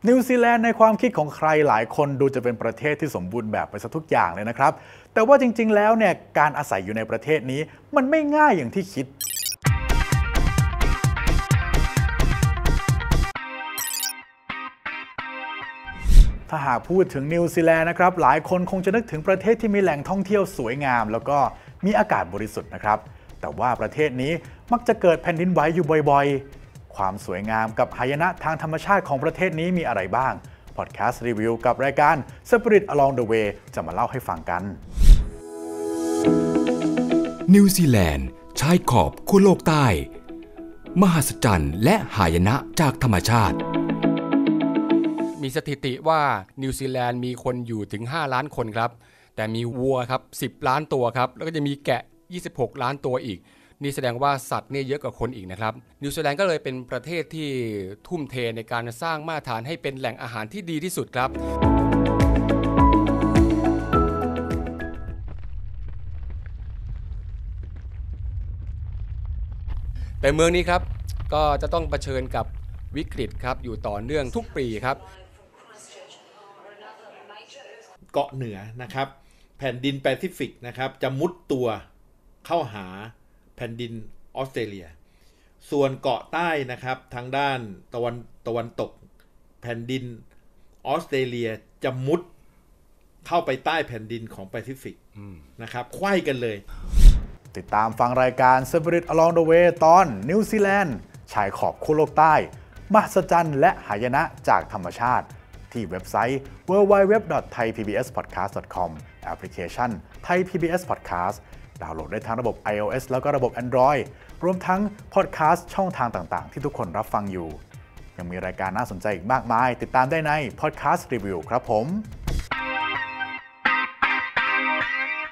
นิวซีแลนด์ในความคิดของใครหลายคนดูจะเป็นประเทศที่สมบูรณ์แบบไปซะทุกอย่างเลยนะครับแต่ว่าจริงๆแล้วเนี่ยการอาศัยอยู่ในประเทศนี้มันไม่ง่ายอย่างที่คิดถ้าหากพูดถึงนิวซีแลนด์นะครับหลายคนคงจะนึกถึงประเทศที่มีแหล่งท่องเที่ยวสวยงามแล้วก็มีอากาศบริสุทธิ์นะครับแต่ว่าประเทศนี้มักจะเกิดแผ่นดินไหวอยู่บ่อยๆความสวยงามกับหายนะทางธรรมชาติของประเทศนี้มีอะไรบ้างพอดแคสต์รีวิวกับรายการ Spirit Along the Way จะมาเล่าให้ฟังกันนิวซีแลนด์ชายขอบขั้วโลกใต้มหัศจรรย์และหายนะจากธรรมชาติมีสถิติว่านิวซีแลนด์มีคนอยู่ถึง5ล้านคนครับแต่มีวัวครับ10ล้านตัวครับแล้วก็จะมีแกะ26ล้านตัวอีกนี่แสดงว่าสัตว์เนี่ยเยอะกว่าคนอีกนะครับนิวซีแลนด์ก็เลยเป็นประเทศที่ทุ่มเทในการสร้างมาตรฐานให้เป็นแหล่งอาหารที่ดีที่สุดครับแต่เมืองนี้ครับก็จะต้องเผชิญกับวิกฤตครับอยู่ต่อเนื่องทุกปีครับเกาะเหนือนะครับแผ่นดินแปซิฟิกนะครับจะมุดตัวเข้าหาแผ่นดินออสเตรเลียส่วนเกาะใต้นะครับทางด้านตะวันตกแผ่นดินออสเตรเลียจะมุดเข้าไปใต้แผ่นดินของแปซิฟิกนะครับไขว้กันเลยติดตามฟังรายการ Spirit Along the Way ตอนนิวซีแลนด์ชายขอบขั้วโลกใต้มหัศจรรย์และหายนะจากธรรมชาติที่เว็บไซต์ www.thaipbspodcast.com แอปพลิเคชัน Thai PBS Podcast ดาวน์โหลดได้ทั้งระบบ iOS แล้วก็ระบบ Android รวมทั้ง Podcast ช่องทางต่างๆที่ทุกคนรับฟังอยู่ยังมีรายการน่าสนใจอีกมากมายติดตามได้ใน Podcast Review ครับผม